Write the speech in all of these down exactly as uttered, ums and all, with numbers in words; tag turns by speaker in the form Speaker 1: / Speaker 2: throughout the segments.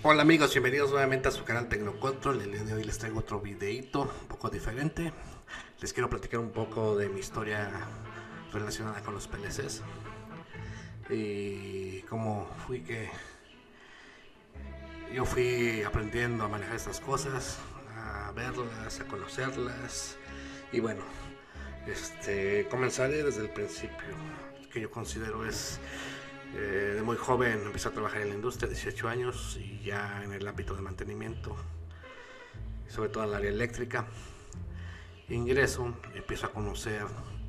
Speaker 1: Hola amigos, bienvenidos nuevamente a su canal Tecnocontrol. El día de hoy les traigo otro videito un poco diferente. Les quiero platicar un poco de mi historia relacionada con los P L Cs y cómo fui que yo fui aprendiendo a manejar estas cosas, a verlas, a conocerlas. Y bueno, este comenzaré desde el principio, que yo considero es Eh, de muy joven empecé a trabajar en la industria, dieciocho años, y ya en el ámbito de mantenimiento, sobre todo en el área eléctrica. Ingreso, empiezo a conocer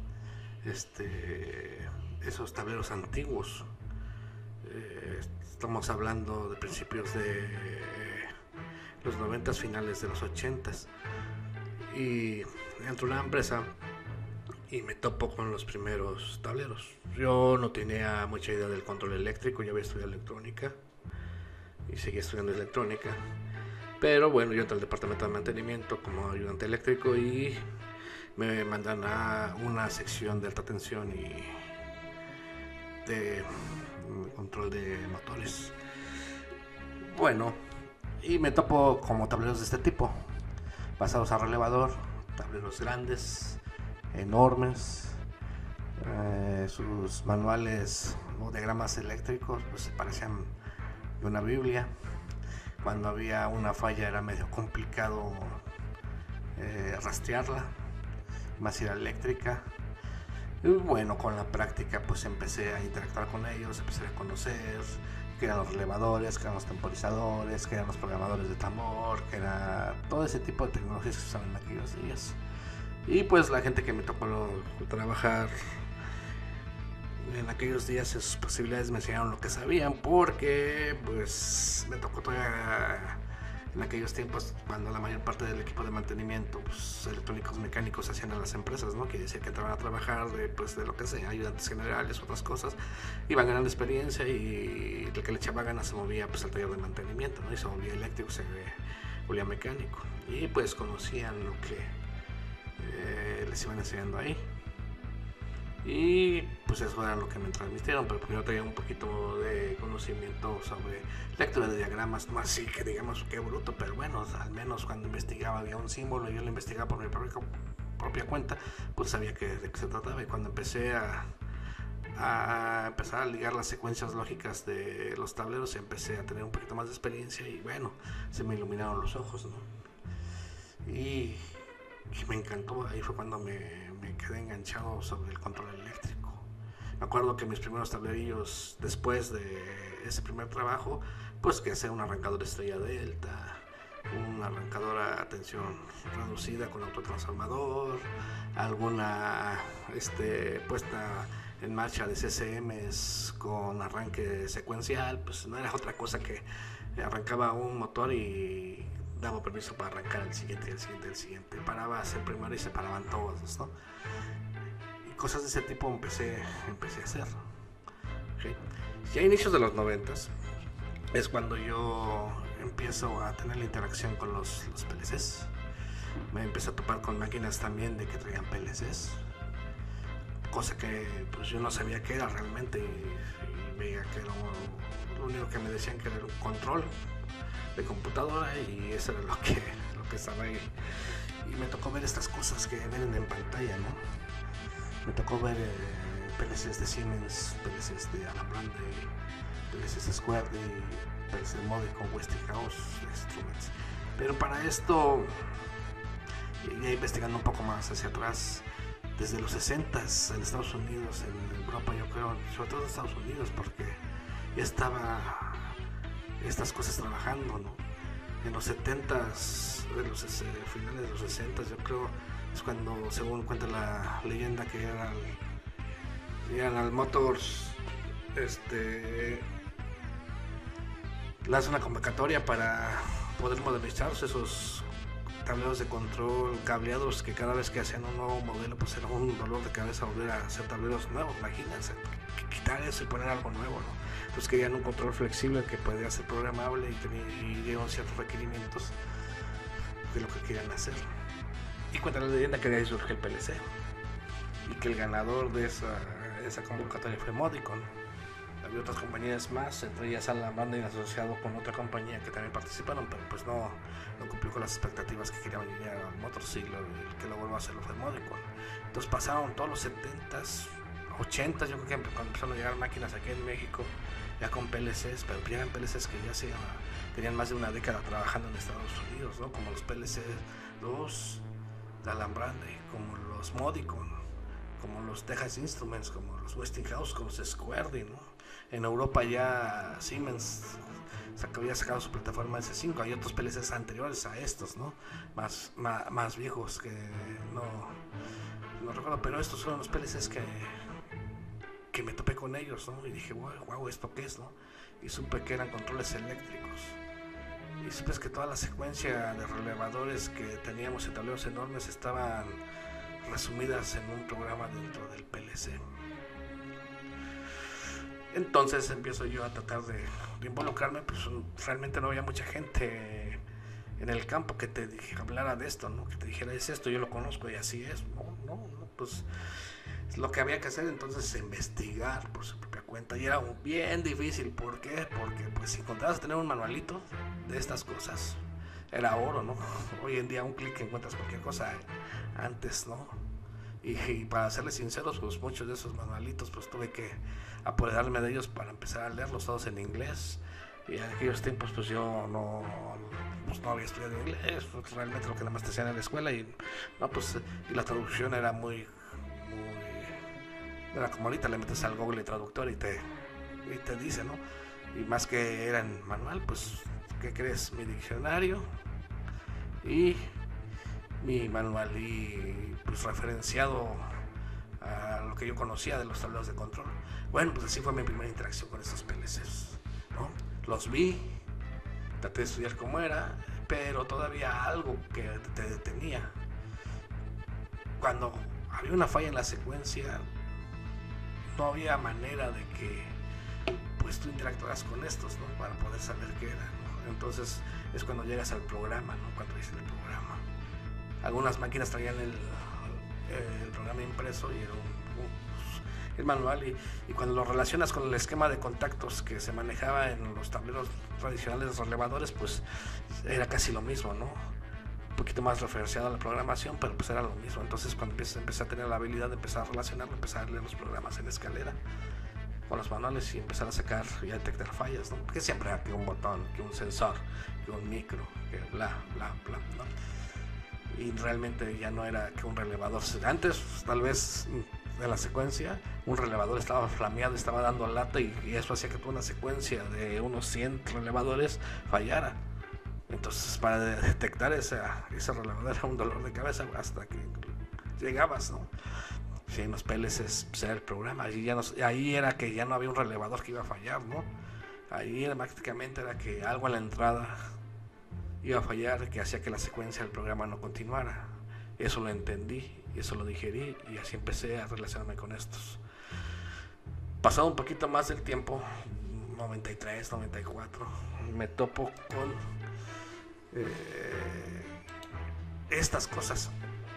Speaker 1: este, esos tableros antiguos. Eh, estamos hablando de principios de los noventas, finales de los ochentas. Y entro a una empresa y me topo con los primeros tableros. Yo no tenía mucha idea del control eléctrico, ya había estudiado electrónica y seguía estudiando electrónica, pero bueno, yo entré al departamento de mantenimiento como ayudante eléctrico y me mandan a una sección de alta tensión y de control de motores. Bueno, y me topo como tableros de este tipo, pasados a relevador, tableros grandes, enormes. Eh, sus manuales o diagramas eléctricos pues parecían de una biblia. Cuando había una falla era medio complicado eh, rastrearla, más si era eléctrica. Y bueno, con la práctica pues empecé a interactuar con ellos, empecé a conocer qué eran los relevadores, qué eran los temporizadores, qué eran los programadores de tambor, qué era todo ese tipo de tecnologías que se usaban en aquellos días. Y pues la gente que me tocó trabajar en aquellos días, sus posibilidades me enseñaron lo que sabían, porque pues me tocó todavía en aquellos tiempos cuando la mayor parte del equipo de mantenimiento, pues electrónicos mecánicos, hacían a las empresas, ¿no? Que decía que entraban a trabajar de, pues, de lo que sea, ayudantes generales, otras cosas, iban ganando experiencia y el que le echaba ganas se movía pues al taller de mantenimiento, ¿no? Y se volvía eléctrico, se volvía mecánico, y pues conocían lo que eh, les iban enseñando ahí. Y pues eso era lo que me transmitieron, pero yo tenía un poquito de conocimiento sobre lectura de diagramas, no así que digamos qué bruto, pero bueno, al menos cuando investigaba había un símbolo, yo lo investigaba por mi propia, propia cuenta, pues sabía que, de qué se trataba. Y cuando empecé a, a empezar a ligar las secuencias lógicas de los tableros, empecé a tener un poquito más de experiencia y bueno, se me iluminaron los ojos, ¿no? Y y me encantó, ahí fue cuando me, me quedé enganchado sobre el control eléctrico. Me acuerdo que mis primeros tablerillos después de ese primer trabajo, pues que hacer un arrancador estrella delta, una arrancadora a tensión reducida con autotransformador, alguna este, puesta en marcha de C C Ms con arranque secuencial, pues no era otra cosa que arrancaba un motor y daba permiso para arrancar el siguiente, el siguiente, el siguiente. Paraba a hacer primero y se paraban todos, ¿no? Y cosas de ese tipo empecé, empecé a hacer. ¿Okay? Ya a inicios de los noventas es cuando yo empiezo a tener la interacción con los, los P L Cs. Me empecé a topar con máquinas también de que traían P L Cs. Cosa que pues yo no sabía qué era realmente y, y veía que era un, lo único que me decían que era un control de computadora y eso era lo que, lo que estaba ahí. Y me tocó ver estas cosas que ven en pantalla, ¿no? Me tocó ver eh, P L Cs de Siemens, P L Cs de Alambrande, P L Cs de Square, P L Cs de Modicon, Westinghouse, Instruments. Pero para esto, ya investigando un poco más hacia atrás, desde los sesentas en Estados Unidos, en Europa yo creo, sobre todo en Estados Unidos, porque ya estaba estas cosas trabajando, ¿no? En los setentas, en los eh, finales de los sesentas, yo creo, es cuando, según cuenta la leyenda, que General, General Motors este, lanza una convocatoria para poder modernizarse esos tableros de control cableados, que cada vez que hacían un nuevo modelo pues era un dolor de cabeza volver a hacer tableros nuevos. Imagínense, quitar eso y poner algo nuevo, ¿no? Entonces querían un control flexible que podía ser programable y, tenía, y dieron ciertos requerimientos de lo que querían hacer. Y cuenta la leyenda que de ahí surge el P L C y que el ganador de esa, esa convocatoria fue Modicon. y otras compañías más, entre ellas Alan Branding asociado con otra compañía que también participaron, pero pues no, no cumplió con las expectativas que querían llegar al motorciclo, el que lo vuelva a hacerlo fue Modicon. Entonces pasaron todos los setentas, ochentas, yo creo que cuando empezaron a llegar máquinas aquí en México, ya con P L Cs, pero llegan P L Cs que ya se, tenían más de una década trabajando en Estados Unidos, ¿no? Como los P L C dos de Alan Branding, como los Modicon, como los Texas Instruments, como los Westinghouse, como los Squardi, ¿no? En Europa ya Siemens había sacado su plataforma S cinco, hay otros P L Cs anteriores a estos, ¿no? Más, más, más viejos que no, no recuerdo, pero estos fueron los P L Cs que, que me topé con ellos, ¿no? Y dije, wow, wow, ¿esto qué es, no? Y supe que eran controles eléctricos. Y supe que toda la secuencia de relevadores que teníamos en tableros enormes estaban resumidas en un programa dentro del P L C. Entonces empiezo yo a tratar de, de involucrarme, pues realmente no había mucha gente en el campo que te dije, hablara de esto, ¿no? Que te dijera, es esto, yo lo conozco y así es. No, no, no, pues es lo que había que hacer entonces, investigar por su propia cuenta. Y era bien difícil, ¿por qué? Porque pues si encontrabas tener un manualito de estas cosas, era oro, ¿no? Hoy en día un clic encuentras cualquier cosa, antes, ¿no? Y, y para serles sinceros, pues muchos de esos manualitos pues tuve que apoderarme de ellos para empezar a leerlos todos en inglés. Y en aquellos tiempos pues yo no, pues, no había estudiado inglés, pues, realmente lo que nada más te hacían en la escuela, y no, pues y la traducción era muy, muy, era como ahorita le metes al Google Traductor y te, y te dice, ¿no? Y más que era en manual, pues ¿qué crees? Mi diccionario y mi manual, y pues referenciado a lo que yo conocía de los tableros de control. Bueno, pues así fue mi primera interacción con estos P L Cs, ¿no? Los vi, traté de estudiar cómo era, pero todavía algo que te detenía. Cuando había una falla en la secuencia, no había manera de que pues tú interactuaras con estos, ¿no? Para poder saber qué era, ¿no? Entonces es cuando llegas al programa, ¿no? Cuando dices el programa. Algunas máquinas traían el, el programa impreso y era un, un, el manual, y, y cuando lo relacionas con el esquema de contactos que se manejaba en los tableros tradicionales de relevadores, pues era casi lo mismo, ¿no? Un poquito más referenciado a la programación, pero pues era lo mismo. Entonces cuando empecé, empecé a tener la habilidad de empezar a relacionarlo, empezar a leer los programas en escalera con los manuales y empezar a sacar y a detectar fallas, ¿no? Porque siempre hay que un botón, que un sensor, que un micro, que bla, bla, bla, ¿no? Y realmente ya no era que un relevador. Antes, tal vez de la secuencia, un relevador estaba flameado, estaba dando lata, y, y eso hacía que toda una secuencia de unos cien relevadores fallara. Entonces, para detectar esa, ese relevador era un dolor de cabeza hasta que llegabas, ¿no? Sí, en los P L Cs pues, era el programa. Ahí, ya no, ahí era que ya no había un relevador que iba a fallar, ¿no? Ahí era, prácticamente era que algo en la entrada iba a fallar, que hacía que la secuencia del programa no continuara. Eso lo entendí, y eso lo digerí, y así empecé a relacionarme con estos. Pasado un poquito más del tiempo, noventa y tres, noventa y cuatro, me topo con eh, estas cosas.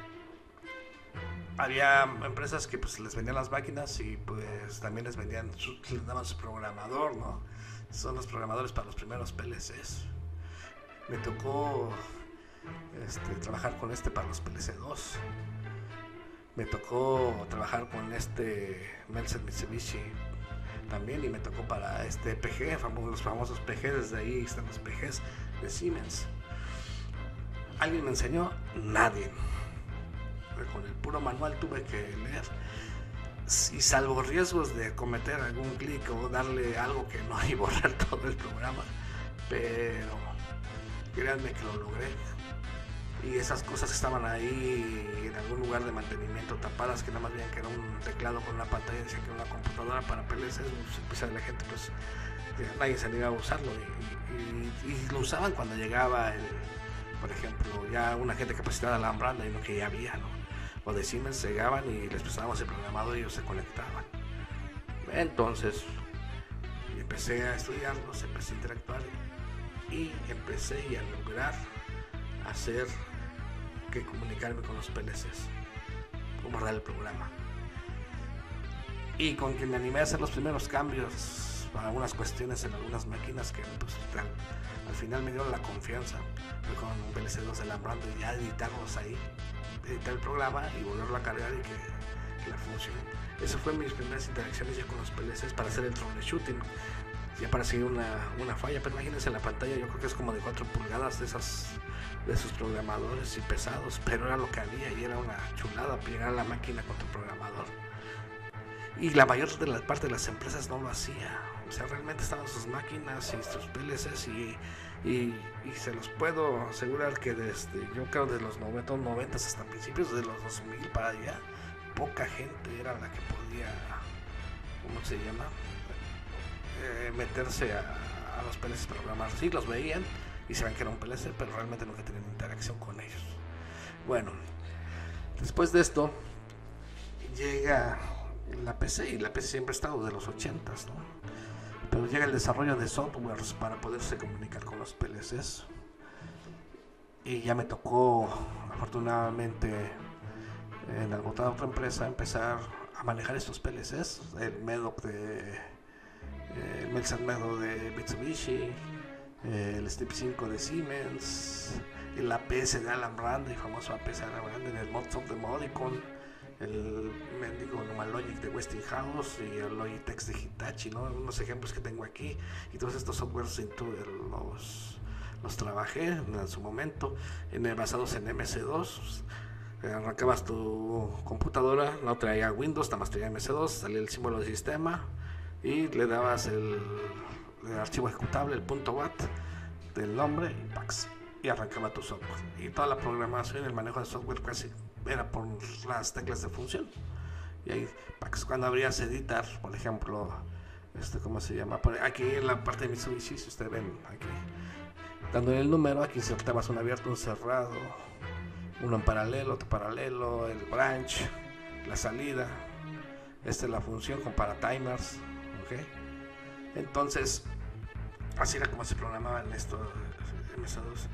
Speaker 1: Había empresas que pues les vendían las máquinas y pues también les vendían, su, les daban su programador, ¿no? Son los programadores para los primeros P L Cs. Me tocó este, trabajar con este para los P L C dos. Me tocó trabajar con este Melser Mitsubishi también, y me tocó para este P G, famosos, los famosos P G. Desde ahí están los P Gs de Siemens. ¿Alguien me enseñó? Nadie. Con el puro manual tuve que leer, y salvo riesgos de cometer algún clic o darle algo que no, y borrar todo el programa, pero créanme que lo logré. Y esas cosas estaban ahí en algún lugar de mantenimiento tapadas, que nada más veían que era un teclado con una pantalla, decían que era una computadora para P L Cs, pues la gente pues nadie se animaba a usarlo, y, y, y lo usaban cuando llegaba el, por ejemplo, ya una gente capacitada de Alan Branding, ¿no? Que ya había, ¿no? O de Siemens, llegaban y les presábamos el programador y ellos se conectaban. Entonces empecé a estudiarlos, empecé a interactuar y empecé a lograr hacer que comunicarme con los P L Cs, cómo borrar el programa. Y con quien me animé a hacer los primeros cambios para algunas cuestiones en algunas máquinas que pues, al, al final me dieron la confianza con un P L C dos alambrando y ya editarlos ahí, editar el programa y volverlo a cargar y que, que la funcione. Esas fueron mis primeras interacciones ya con los P L Cs para hacer el troubleshooting, ya para seguir una, una falla. Pero imagínense, la pantalla yo creo que es como de cuatro pulgadas de esas de esos programadores y pesados, pero era lo que había y era una chulada pegar a la máquina con tu programador. Y la mayor de la parte de las empresas no lo hacía. O sea, realmente estaban sus máquinas y sus P L Cs y, y, y se los puedo asegurar que desde, yo creo, de los noventa hasta principios de los dos mil para allá, poca gente era la que podía, ¿cómo se llama? Eh, meterse a, a los P L Cs para programar. Sí, los veían y sabían que era un P L C, pero realmente nunca tenían interacción con ellos. Bueno, después de esto llega la P C, y la P C siempre ha estado de los ochentas, ¿no? Pero llega el desarrollo de softwares para poderse comunicar con los P L Cs. Y ya me tocó, afortunadamente, en alguna otra empresa, empezar a manejar estos P L Cs. El Medoc de... el Melsan Medoc de Mitsubishi, el Step cinco de Siemens, el A P S de Allen Bradley, el famoso A P S de Allen Bradley, el Modsoft de Modicon, el mendigo Numalogic de Westinghouse y el Logitech de Hitachi, ¿no? Unos ejemplos que tengo aquí, y todos estos softwares los, los trabajé en su momento, en, basados en M S dos. Arrancabas tu computadora, no traía Windows, nada más traía M S dos, salía el símbolo de sistema y le dabas el, el archivo ejecutable, el .bat del nombre y pax, y arrancaba tu software. Y toda la programación y el manejo de software casi era por las teclas de función. Y ahí, pax, cuando abrías editar, por ejemplo, este, ¿cómo se llama? Por aquí en la parte de Mitsubishi, si ustedes ven aquí, dándole el número, aquí insertabas un abierto, un cerrado, uno en paralelo, otro paralelo, el branch, la salida. Esta es la función con para timers, ¿ok? Entonces, así era como se programaban estos M S dos.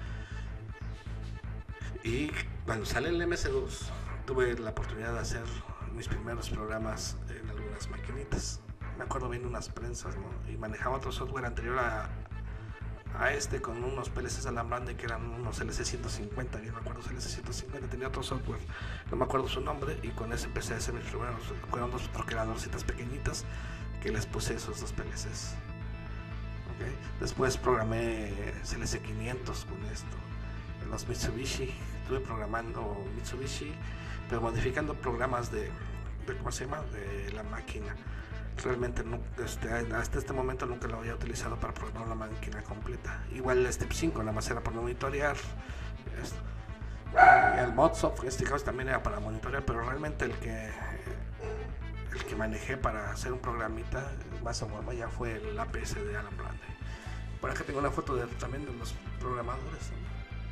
Speaker 1: Y cuando sale el M S dos, tuve la oportunidad de hacer mis primeros programas en algunas maquinitas. Me acuerdo bien unas prensas, ¿no? Y manejaba otro software anterior a, a este con unos P L Cs Allen Bradley que eran unos L C ciento cincuenta. Yo me acuerdo L C ciento cincuenta, tenía otro software, no me acuerdo su nombre, y con ese empecé a hacer mis primeros, fueron dos troqueladorcitas pequeñitas que les puse esos dos P L Cs. Okay. Después programé C L C quinientos con esto. En los Mitsubishi, estuve programando Mitsubishi, pero modificando programas de, de ¿cómo se llama? De la máquina. Realmente no, este, hasta este momento nunca lo había utilizado para programar una máquina completa. Igual el Step cinco, nada más era para monitorear. Esto. El Modsoft, en este caso también era para monitorear, pero realmente el que el que manejé para hacer un programita más o menos ya fue el A P S de Allen Bradley. Por acá tengo una foto de, también de los programadores, ¿no?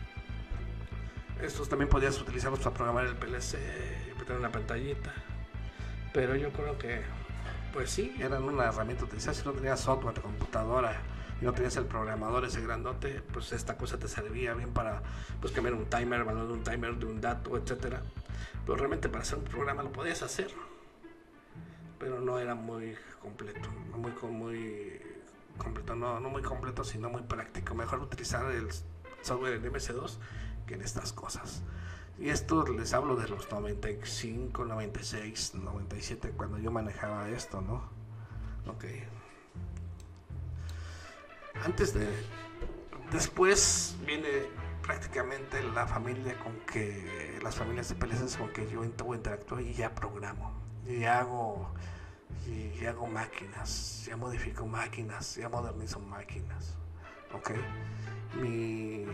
Speaker 1: Estos también podías utilizarlos para programar el P L C y tener una pantallita, pero yo creo que pues sí, eran una herramienta utilizada. Si no tenías software de computadora y no tenías el programador ese grandote, pues esta cosa te servía bien para pues cambiar un timer, valor de un timer, de un dato, etcétera. Pero realmente para hacer un programa lo podías hacer, pero no era muy completo, no muy, muy completo, no, no muy completo, sino muy práctico. Mejor utilizar el software en M S dos que en estas cosas. Y esto les hablo de los noventa y cinco, noventa y seis, noventa y siete, cuando yo manejaba esto, ¿no? Ok. Antes de... Después viene prácticamente la familia con que... Las familias de P L Cs con que yo interactúo y ya programo. Y hago... Y hago máquinas, ya modifico máquinas, ya modernizo máquinas. Ok. Mi...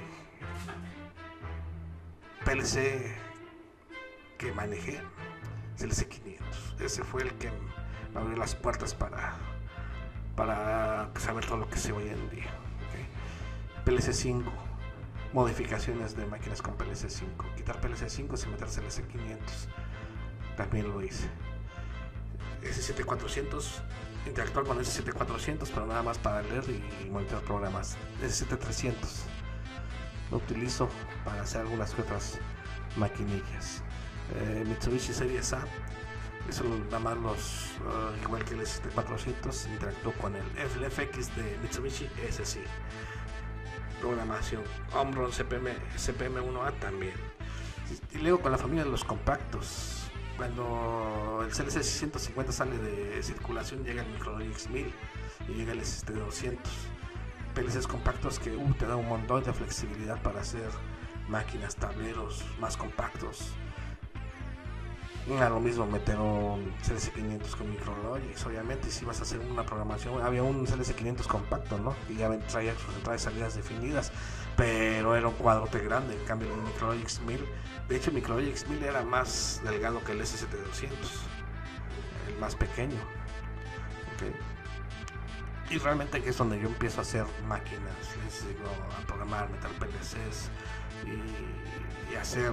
Speaker 1: P L C que manejé, es el C quinientos. Ese fue el que me abrió las puertas para, para saber todo lo que sé hoy en día. ¿Okay? P L C cinco, modificaciones de máquinas con P L C cinco. Quitar P L C cinco sin meterse en el C quinientos. También lo hice. S siete cuatrocientos, interactuar con S siete cuatrocientos, pero nada más para leer y monitorear programas. S siete trescientos. Lo utilizo para hacer algunas otras maquinillas. eh, Mitsubishi Series A, Eso nada más los, uh, igual que el S T cuatrocientos, interactuó con el F X de Mitsubishi, ese sí. Programación Omron C P M, C P M uno A también. Y luego con la familia de los compactos. Cuando el C L C seiscientos cincuenta sale de circulación, llega el Micrologix mil y llega el S T doscientos. P L Cs compactos que uh, te da un montón de flexibilidad para hacer máquinas, tableros más compactos. No era lo mismo meter un C L C quinientos con Micrologix, obviamente, y si vas a hacer una programación, había un C L C quinientos compacto, ¿no? Y ya traía sus entradas y salidas definidas, pero era un cuadrote grande. En cambio el Micrologix mil, de hecho el Micrologix mil era más delgado que el S T doscientos, el más pequeño, ¿okay? Y realmente aquí es donde yo empiezo a hacer máquinas, les digo, a programar, meter P L Cs y, y hacer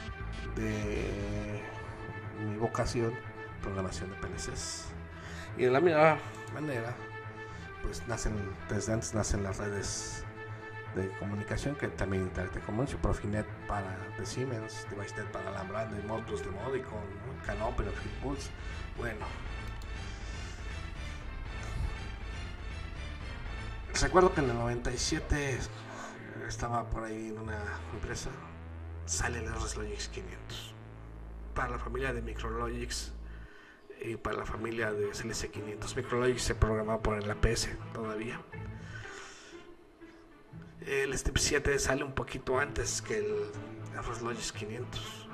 Speaker 1: de mi vocación programación de P L Cs. Y de la misma manera, pues nacen, desde antes nacen las redes de comunicación, que también Internet de Comunicación, Profinet para de Siemens, DeviceNet para Alhambra, de Modbus de Modicon, ¿no? Canopy, Philips. Bueno, recuerdo que en el noventa y siete estaba por ahí en una empresa, sale el Reslogix quinientos para la familia de Micrologix y para la familia de C L C quinientos. Micrologix se programaba por el A P S todavía. El Step siete sale un poquito antes que el Reslogix quinientos.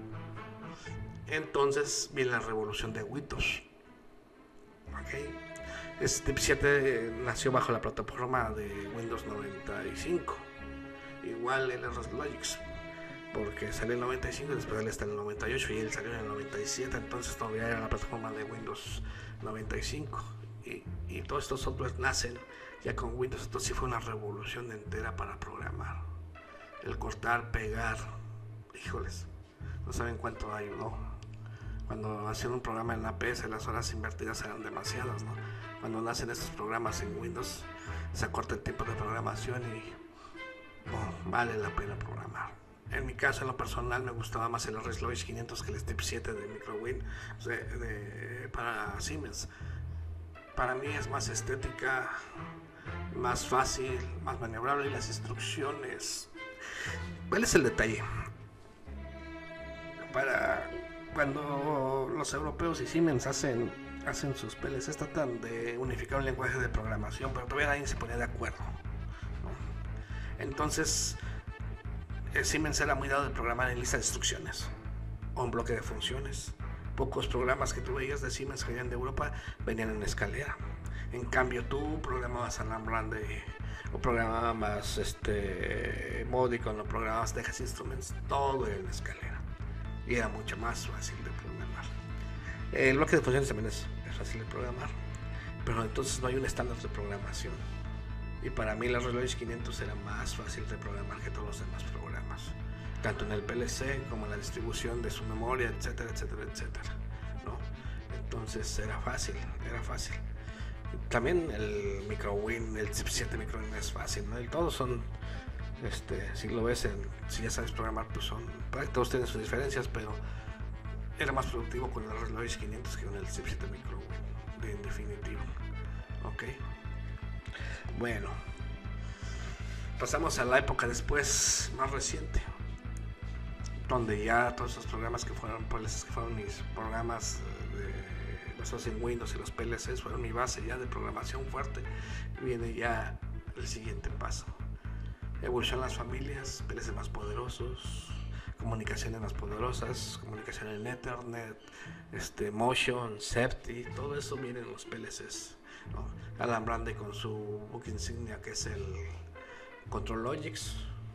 Speaker 1: Entonces viene la revolución de Windows. Okay. Step siete nació bajo la plataforma de Windows noventa y cinco. Igual el Reslogix, porque salió en el noventa y cinco y después él está en el noventa y ocho y él salió en el noventa y siete, entonces todavía era la plataforma de Windows noventa y cinco. Y, y todos estos softwares nacen ya con Windows. Entonces sí fue una revolución entera para programar. El cortar, pegar, híjoles, no saben cuánto ayudó. Cuando hacían un programa en A P S, las horas invertidas eran demasiadas, ¿no? Cuando nacen estos programas en Windows, se acorta el tiempo de programación y oh, vale la pena programar. En mi caso, en lo personal, me gustaba más el Reslogix quinientos que el Step siete de Microwin, o sea, de, para Siemens. Para mí es más estética, más fácil, más maniobrable, y las instrucciones. ¿Cuál es el detalle? Para cuando los europeos y Siemens hacen, hacen sus P L Cs, tratan de unificar un lenguaje de programación, pero todavía nadie se ponía de acuerdo, ¿no? Entonces, el Siemens era muy dado de programar en lista de instrucciones o en bloque de funciones. Pocos programas que tú veías de Siemens que venían de Europa venían en escalera. En cambio, tú programabas Alhambra o programabas este, Modicon o programabas Texas Instruments, todo era en escalera. Y era mucho más fácil de programar. El bloque de funciones también es, es fácil de programar, pero entonces no hay un estándar de programación. Y para mí la Reslogix quinientos era más fácil de programar que todos los demás programas, tanto en el P L C como en la distribución de su memoria, etcétera, etcétera, etcétera, ¿no? Entonces era fácil, era fácil. También el Microwin, el Step siete Microwin es fácil, ¿no? Y todos son, este, si lo ves, en, si ya sabes programar, pues son, todos tienen sus diferencias, pero era más productivo con el Reslogix quinientos que con el Step siete Microwin, en definitivo. Ok. Bueno, pasamos a la época después, más reciente, donde ya todos esos programas que fueron P L Cs, que fueron mis programas de, basados en Windows, y los P L Cs fueron mi base ya de programación fuerte, viene ya el siguiente paso. Evolución las familias, P L Cs más poderosos, comunicaciones más poderosas, comunicación en Ethernet, este, Motion, Septi, todo eso viene en los P L Cs, ¿no? Alhambra con su book insignia, que es el Contrologix,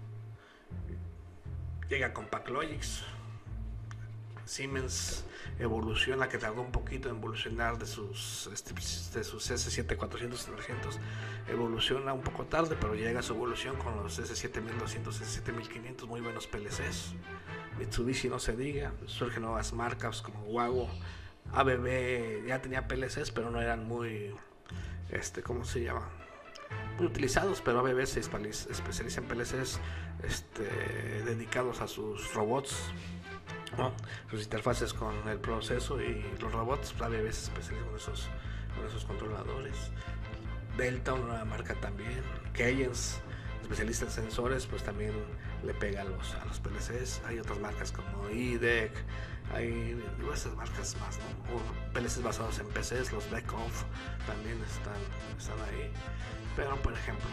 Speaker 1: llega CompactLogix. Siemens evoluciona, que tardó un poquito en evolucionar de sus, de sus S siete cuatrocientos y trescientos, evoluciona un poco tarde, pero llega a su evolución con los S siete mil doscientos, S siete mil quinientos, muy buenos P L Cs. Mitsubishi no se diga, surgen nuevas marcas como Wago, A B B ya tenía P L Cs, pero no eran muy, este, ¿cómo se llama? Muy utilizados, pero A B B se especializa en P L Cs este, dedicados a sus robots. ¿no? Sus interfaces con el proceso y los robots, pues, a veces especialistas con esos, con esos controladores. Delta, una nueva marca también. Keyence, especialista en sensores, pues también le pega a los, a los P L Cs. Hay otras marcas como I D E C, hay diversas marcas más, ¿no? O P L Cs basados en P Cs, los Beckhoff también están, están ahí. Pero, por ejemplo,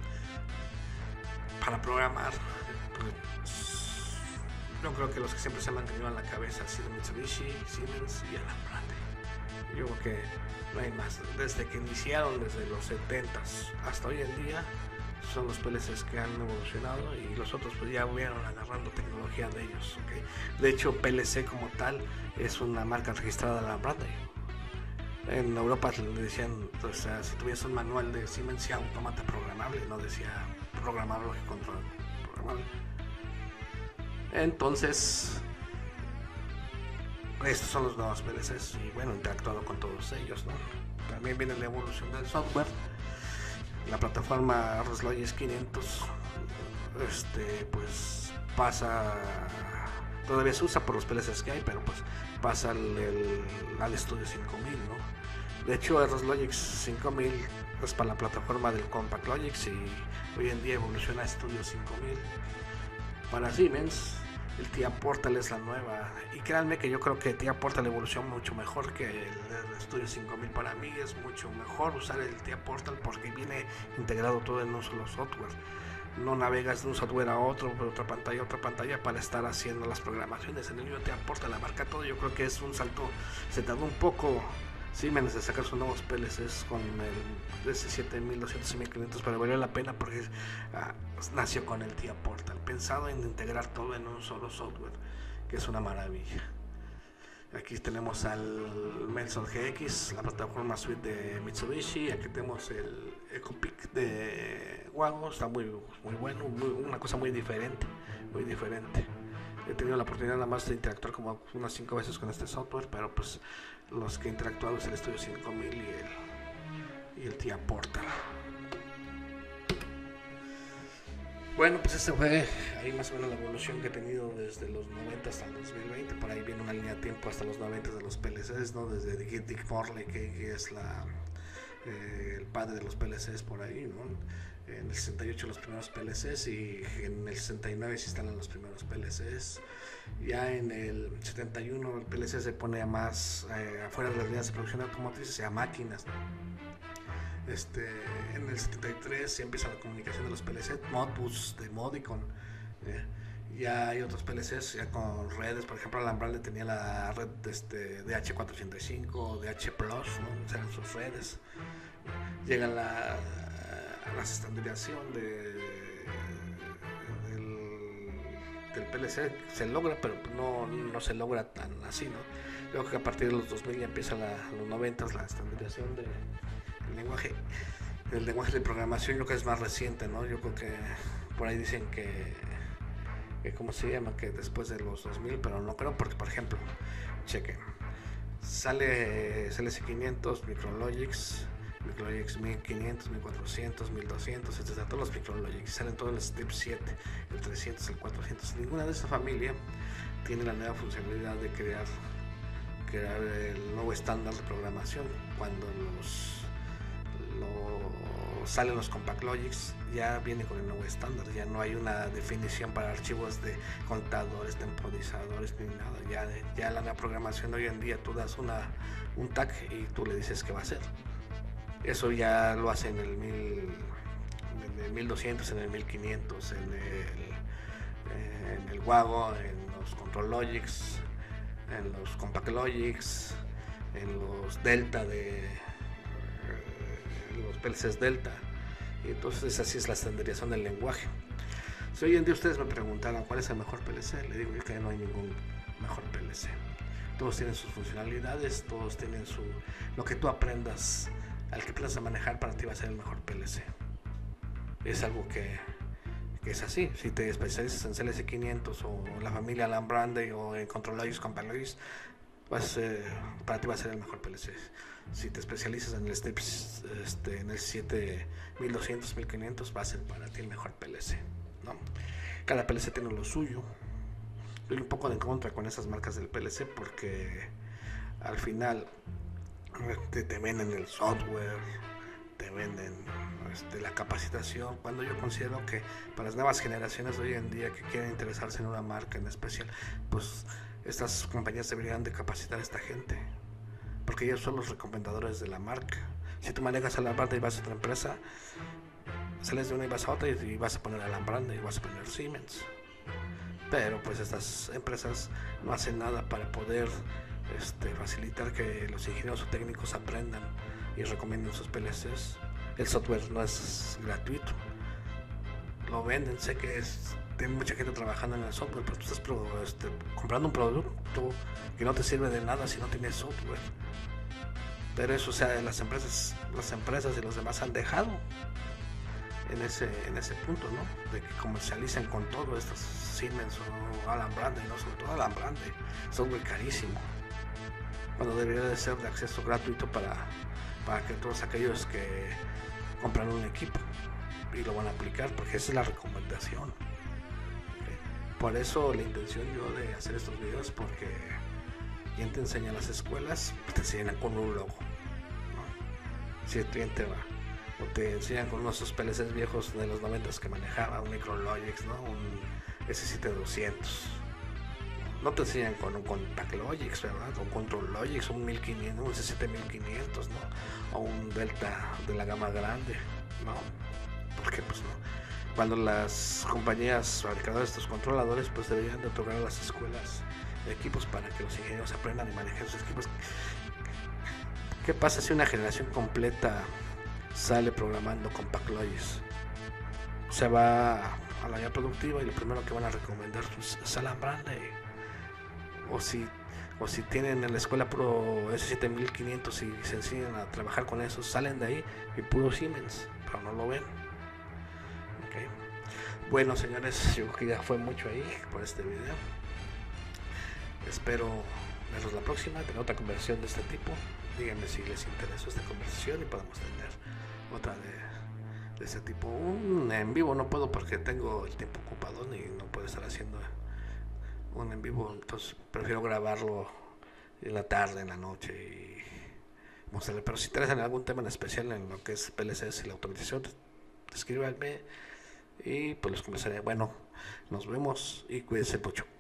Speaker 1: para programar, pues, yo creo que los que siempre se han mantenido en la cabeza han sido Mitsubishi, Siemens y Alan Bradley. Yo creo que no hay más. Desde que iniciaron, desde los setentas hasta hoy en día, son los P L Cs que han evolucionado y los otros pues ya vieron agarrando tecnología de ellos, ¿okay? De hecho, P L C como tal es una marca registrada de Alan Bradley. En Europa le decían, o sea, si tuviese un manual de Siemens decía automata programable, no decía programable que control programable. Entonces, estos son los nuevos P L Cs y bueno, interactuando con todos ellos, ¿no? También viene la evolución del software. La plataforma ROSLogix quinientos, este, pues pasa, todavía se usa por los P L Cs que hay, pero pues pasa al, el, al Studio cinco mil, ¿no? De hecho, el ROSLogix cinco mil es para la plataforma del Compact Logix y hoy en día evoluciona a Studio cinco mil. Para Siemens, el T I A Portal es la nueva, y créanme que yo creo que T I A Portal evoluciona mucho mejor que el, el Studio cinco mil. Para mí es mucho mejor usar el T I A Portal porque viene integrado todo en un solo software. No navegas de un software a otro, de otra pantalla a otra pantalla para estar haciendo las programaciones. En el mismo T I A Portal abarca todo. Yo creo que es un salto, se tardó un poco Siemens de sacar sus nuevos P L Cs con el S siete mil doscientos y mil quinientos, pero valió la pena porque uh, nació con el T I A Portal, pensado en integrar todo en un solo software, que es una maravilla. Aquí tenemos al Melson G X, la plataforma suite de Mitsubishi. Aquí tenemos el EcoPic de Wago, está muy, muy bueno, muy, una cosa muy diferente, muy diferente. He tenido la oportunidad nada más de interactuar como unas cinco veces con este software, pero pues los que he interactuado es el Studio cinco mil y el, y el T I A Portal. Bueno, pues esta fue ahí más o menos la evolución que he tenido desde los noventa hasta el dos mil veinte. Por ahí viene una línea de tiempo hasta los noventa de los P L Cs, ¿no? Desde Dick Morley, que, que es la, eh, el padre de los P L Cs por ahí, ¿no? En el sesenta y ocho los primeros P L Cs y en el sesenta y nueve se instalan los primeros P L Cs. Ya en el setenta y uno el P L C se pone a más eh, afuera de las líneas de producción automotrices y a máquinas, ¿no? Este, en el setenta y tres ya empieza la comunicación de los P L C, Modbus de Modicon. ¿eh? Ya hay otros P L Cs ya con redes, por ejemplo Alan Bradley tenía la red este, D H cuatrocientos ochenta y cinco, D H Plus, ¿no? O sea, en sus redes. Llega la a la estandarización de, del, del P L C, se logra, pero no, no se logra tan así, ¿no? Yo creo que a partir de los dos mil ya empieza la, los noventa la estandarización de, del lenguaje, el lenguaje de programación. Yo creo que es más reciente, ¿no? Yo creo que por ahí dicen que, que ¿cómo se llama? Que después de los dos mil, pero no creo, porque por ejemplo, chequen, sale C L S quinientos, Micrologix, Micrologix mil quinientos, mil cuatrocientos, mil doscientos, etcétera. Todos los Micrologix salen todos el Step siete, el trescientos, el cuatrocientos. Ninguna de esta familia tiene la nueva funcionalidad de crear, crear el nuevo estándar de programación. Cuando los, los salen los Compact Logix, ya viene con el nuevo estándar. Ya no hay una definición para archivos de contadores, temporizadores ni nada. Ya, ya la nueva programación hoy en día tú das una, un tag y tú le dices qué va a hacer. Eso ya lo hace en el, mil, en el mil doscientos, en el mil quinientos, en el, en el Wago, en los Control Logix, en los Compact Logix, en los Delta de los P L Cs Delta. Y entonces así es la estandarización del lenguaje. Si hoy en día ustedes me preguntaran cuál es el mejor P L C, le digo que no hay ningún mejor P L C. Todos tienen sus funcionalidades, todos tienen su lo que tú aprendas. Al que aprendas a manejar, para ti va a ser el mejor P L C. Es algo que, que es así. Si te especializas en C L S quinientos o la familia Alan Bradley o en Control Logix, Compact Logix, para ti va a ser el mejor P L C. Si te especializas en el Steps, este, en el siete mil doscientos, mil quinientos, va a ser para ti el mejor P L C, ¿no? Cada P L C tiene lo suyo. estoy un poco en contra con esas marcas del P L C porque al final te, te venden el software, te venden este, la capacitación, cuando yo considero que para las nuevas generaciones de hoy en día que quieren interesarse en una marca en especial, pues estas compañías deberían de capacitar a esta gente, porque ellos son los recomendadores de la marca. Si tú manejas Alambranda y vas a otra empresa, sales de una y vas a otra y vas a poner Alambranda y vas a poner Siemens. Pero pues estas empresas no hacen nada para poder este, facilitar que los ingenieros o técnicos aprendan y recomienden sus P L Cs. El software no es gratuito, lo venden, sé que es, tiene mucha gente trabajando en el software, pero tú estás pro, este, comprando un producto que no te sirve de nada si no tienes software. Pero eso, o sea, las empresas, las empresas y los demás han dejado en ese, en ese punto, ¿no? De que comercialicen con todo, estas Siemens o Alambranda, y no sobre todo Alambranda, software carísimo, cuando debería de ser de acceso gratuito para, para que todos aquellos que compran un equipo y lo van a aplicar, porque esa es la recomendación. ¿Okay? Por eso la intención yo de hacer estos videos, porque quien te enseña en las escuelas, pues te enseñan con un logo, ¿no? Si el cliente va o te enseñan con unos P L Cs viejos de los noventas que manejaba, un Micrologix, ¿no? Un S siete doscientos. No te enseñan con un Contact Logix, ¿verdad? O un Control Logix, un mil quinientos, un S siete mil quinientos, ¿no? O un Delta de la gama grande, ¿no? Porque pues no. Cuando las compañías fabricadoras de estos controladores pues deberían de otorgar a las escuelas equipos para que los ingenieros aprendan y manejen sus equipos. ¿Qué pasa si una generación completa sale programando con Packlogix? Se va a la vida productiva y lo primero que van a recomendar es Alambranda. O si, o si tienen en la escuela puro S siete mil quinientos y se enseñan a trabajar con eso, salen de ahí y puro Siemens, pero no lo ven. Okay. Bueno, señores, yo creo que ya fue mucho ahí por este video. Espero verlos la próxima, tener otra conversación de este tipo. Díganme si les interesó esta conversación y podemos tener otra de, de este tipo. Un en vivo no puedo porque tengo el tiempo ocupado y no puedo estar haciendo un en vivo, entonces prefiero grabarlo en la tarde, en la noche y mostrarle. Pero si interesan algún tema en especial en lo que es P L Cs y la automatización, escríbanme y pues los conversaré. Bueno, nos vemos y cuídense mucho.